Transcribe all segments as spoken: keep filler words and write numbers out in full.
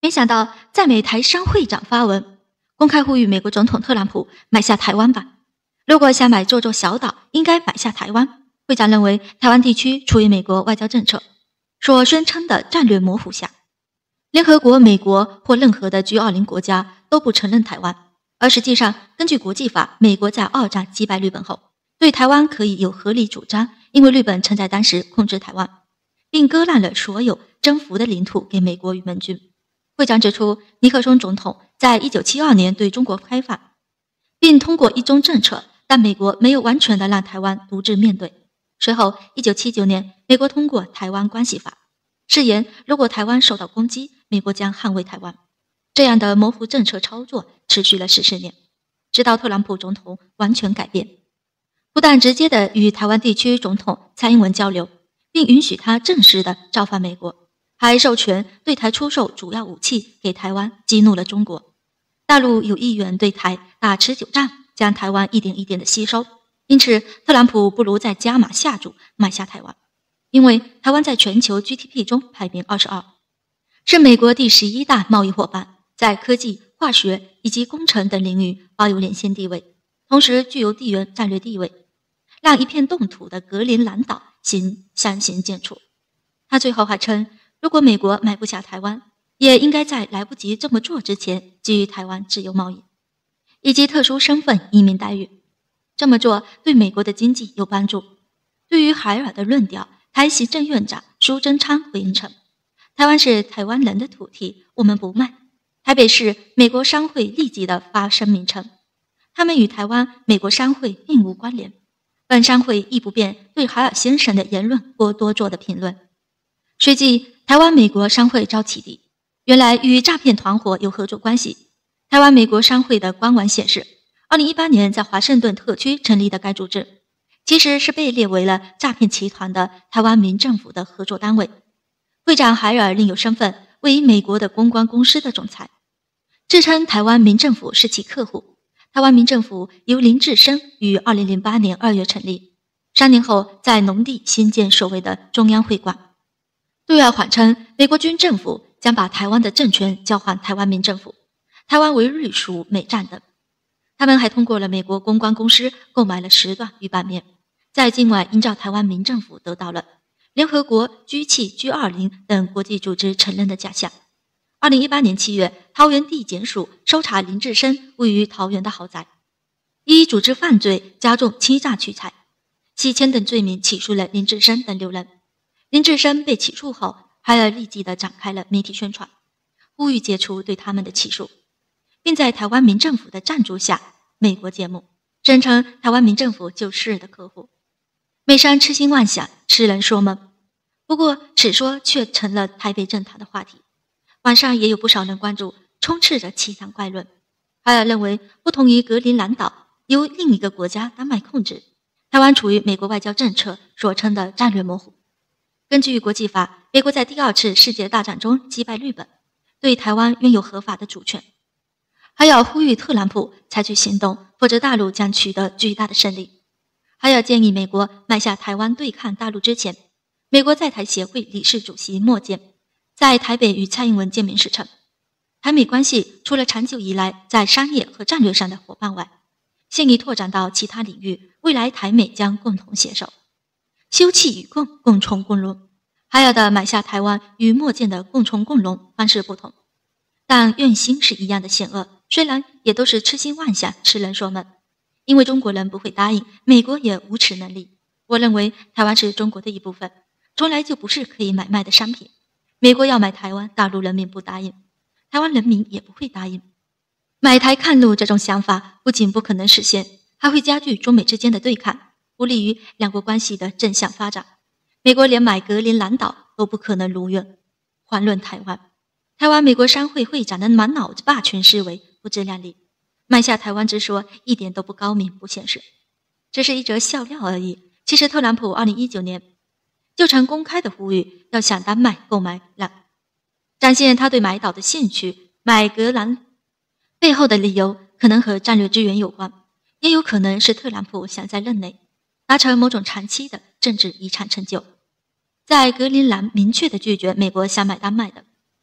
没想到在美台商会长发文，公开呼吁美国总统特朗普买下台湾吧。如果想买这座小岛，应该买下台湾。会长认为台湾地区处于美国外交政策所宣称的战略模糊下，联合国、美国或任何的 G 二十 国家都不承认台湾，而实际上根据国际法，美国在二战击败日本后，对台湾可以有合理主张，因为日本曾在当时控制台湾，并割让了所有征服的领土给美国与盟军。会长指出，尼克松总统在一九七二年对中国开放，并通过一中政策，但美国没有完全的让台湾独自面对。随后一九七九年，美国通过《台湾关系法》，誓言如果台湾受到攻击，美国将捍卫台湾。这样的模糊政策操作持续了十四年，直到特朗普总统完全改变，不但直接的与台湾地区总统蔡英文交流，并允许他正式的造访美国，还授权对台出售主要武器给台湾，激怒了中国。大陆有意愿对台打持久战，将台湾一点一点的吸收。因此，特朗普不如再加码下注买下台湾，因为台湾在全球 G D P 中排名二十二，是美国第十一大贸易伙伴，在科技、化学以及工程等领域保有领先地位，同时具有地缘战略地位，让一片冻土的格陵兰岛行相形见绌。他最后还称，如果美国买不下台湾，也应该在来不及这么做之前给予台湾自由贸易以及特殊身份移民待遇。这么做对美国的经济有帮助。对于海尔的论调，台行政院长苏贞昌回应称，台湾是台湾人的土地，我们不卖。台北市美国商会立即的发声明称，他们与台湾美国商会并无关联，本商会亦不便对海尔先生的言论或多做的评论。随即台湾美国商会遭起底，原来与诈骗团伙有合作关系。台湾美国商会的官网显示，二零一八年在华盛顿特区成立的该组织，其实是被列为了诈骗集团的台湾民政府的合作单位。会长海尔另有身份为美国的公关公司的总裁，自称台湾民政府是其客户。台湾民政府由林志深于二零零八年二月成立，三年后在农地新建所谓的中央会馆，对外谎称美国军政府将把台湾的政权交还台湾民政府，台湾为隶属美战等。他们还通过了美国公关公司购买了时段与版面，在境外依照台湾民政府得到了联合国 G 七、G 二十 等国际组织承认的假象。二零一八年七月，桃园地检署搜查林志深位于桃园的豪宅，以组织犯罪、加重欺诈取财、洗钱等罪名起诉了林志深等六人。林志深被起诉后，海尔立即的展开了媒体宣传，呼吁解除对他们的起诉，并在台湾民政府的赞助下，美国节目声称台湾民政府就是的客户。美商痴心妄想，痴人说梦。不过此说却成了台北政坛的话题，网上也有不少人关注，充斥着奇谈怪论。海尔认为，不同于格陵兰岛由另一个国家丹麦控制，台湾处于美国外交政策所称的战略模糊。根据国际法，美国在第二次世界大战中击败日本，对台湾拥有合法的主权，还要呼吁特朗普采取行动，否则大陆将取得巨大的胜利。还要建议美国买下台湾对抗大陆之前，美国在台协会理事主席莫健在台北与蔡英文见面时称，台美关系除了长久以来在商业和战略上的伙伴外，现已拓展到其他领域，未来台美将共同携手，休戚与共，共存共荣。海尔的买下台湾与莫健的共存共荣方式不同，但愿心是一样的险恶，虽然也都是痴心妄想，痴人说梦。因为中国人不会答应，美国也无此能力。我认为台湾是中国的一部分，从来就不是可以买卖的商品。美国要买台湾，大陆人民不答应，台湾人民也不会答应。买台抗陆这种想法不仅不可能实现，还会加剧中美之间的对抗，不利于两国关系的正向发展。美国连买格陵兰岛都不可能如愿，遑论台湾。台湾美国商会会长的满脑子霸权思维，不自量力，买下台湾之说一点都不高明不现实，这是一则笑料而已。其实特朗普二零一九年就曾公开的呼吁要向丹麦购买land，展现他对买岛的兴趣。买格兰背后的理由可能和战略资源有关，也有可能是特朗普想在任内达成某种长期的政治遗产成就。在格陵兰明确的拒绝美国想买丹麦的，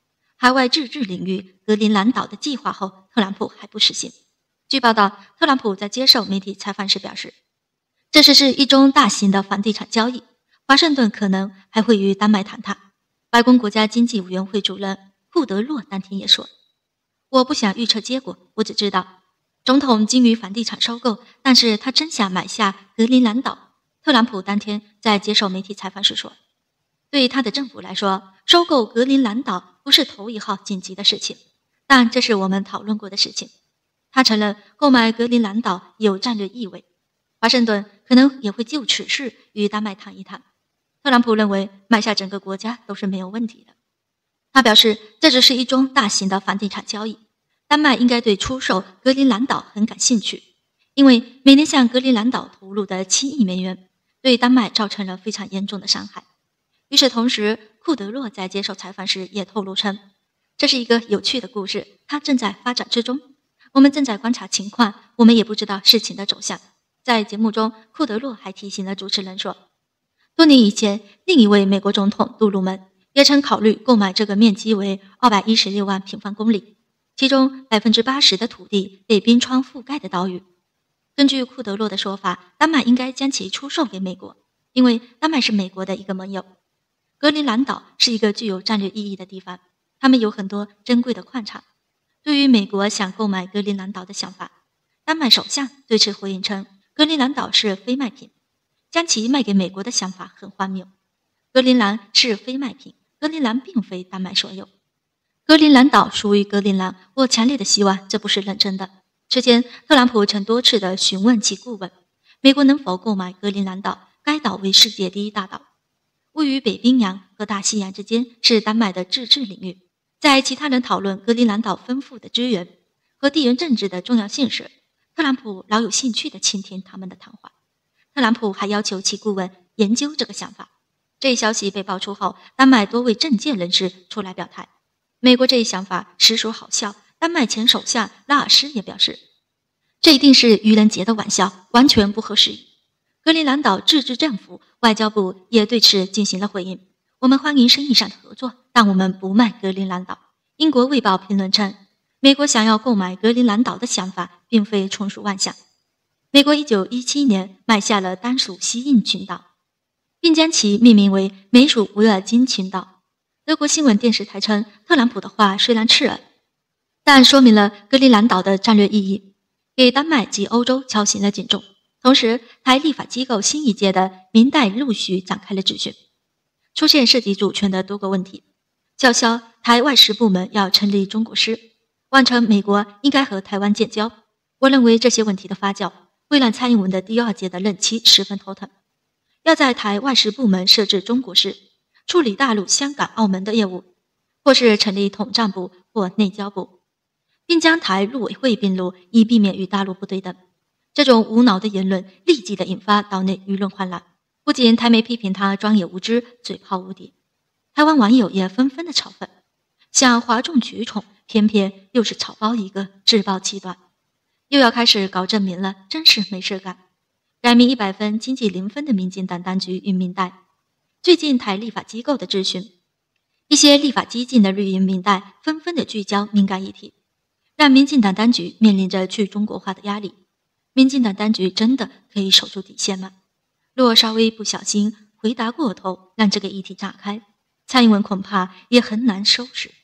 海外自治领域格陵兰岛的计划后，特朗普还不实行。据报道，特朗普在接受媒体采访时表示，这是是一宗大型的房地产交易，华盛顿可能还会与丹麦谈判。白宫国家经济委员会主任库德洛当天也说，我不想预测结果，我只知道总统精于房地产收购，但是他真想买下格陵兰岛。特朗普当天在接受媒体采访时说，对他的政府来说，收购格陵兰岛不是头一号紧急的事情，但这是我们讨论过的事情。他承认购买格陵兰岛有战略意味，华盛顿可能也会就此事与丹麦谈一谈。特朗普认为买下整个国家都是没有问题的。他表示，这只是一宗大型的房地产交易，丹麦应该对出售格陵兰岛很感兴趣，因为每年向格陵兰岛投入的七亿美元对丹麦造成了非常严重的伤害。与此同时，库德洛在接受采访时也透露称，这是一个有趣的故事，它正在发展之中，我们正在观察情况，我们也不知道事情的走向。在节目中，库德洛还提醒了主持人说，多年以前，另一位美国总统杜鲁门也曾考虑购买这个面积为二百一十六万平方公里，其中 百分之八十 的土地被冰川覆盖的岛屿。根据库德洛的说法，丹麦应该将其出售给美国，因为丹麦是美国的一个盟友。格陵兰岛是一个具有战略意义的地方，他们有很多珍贵的矿产。对于美国想购买格陵兰岛的想法，丹麦首相对此回应称，格陵兰岛是非卖品，将其卖给美国的想法很荒谬。格陵兰是非卖品，格陵兰并非丹麦所有。格陵兰岛属于格陵兰，我强烈的希望这不是认真的。之前，特朗普曾多次的询问其顾问，美国能否购买格陵兰岛？该岛为世界第一大岛，位于北冰洋和大西洋之间，是丹麦的自治领域。在其他人讨论格陵兰岛丰富的资源和地缘政治的重要性时，特朗普老有兴趣地倾听他们的谈话。特朗普还要求其顾问研究这个想法。这一消息被爆出后，丹麦多位政界人士出来表态，美国这一想法实属好笑。丹麦前首相拉尔斯也表示，这一定是愚人节的玩笑，完全不合时宜。格陵兰岛自治政府外交部也对此进行了回应，我们欢迎生意上的合作，但我们不卖格陵兰岛。英国卫报评论称，美国想要购买格陵兰岛的想法并非纯属妄想。美国一九一七年买下了丹属西印群岛，并将其命名为美属维尔京群岛。德国新闻电视台称，特朗普的话虽然刺耳，但说明了格陵兰岛的战略意义，给丹麦及欧洲敲醒了警钟。同时，台立法机构新一届的民代陆续展开了质询，出现涉及主权的多个问题，叫嚣台外事部门要成立中国师，妄称美国应该和台湾建交。我认为这些问题的发酵会让蔡英文的第二届的任期十分头疼。要在台外事部门设置中国师，处理大陆、香港、澳门的业务，或是成立统战部或内交部，并将台陆委会并入，以避免与大陆不对等。这种无脑的言论立即的引发岛内舆论哗然，不仅台媒批评他庄野无知、嘴炮无敌，台湾网友也纷纷的嘲讽，想哗众取宠，偏偏又是草包一个，自暴其短，又要开始搞证明了，真是没事干。改名一百分，经济零分的民进党当局与民代，最近台立法机构的质询，一些立法激进的绿营民代纷纷的聚焦敏感议题，让民进党当局面临着去中国化的压力。民进党当局真的可以守住底线吗？若稍微不小心回答过头，让这个议题炸开，蔡英文恐怕也很难收拾。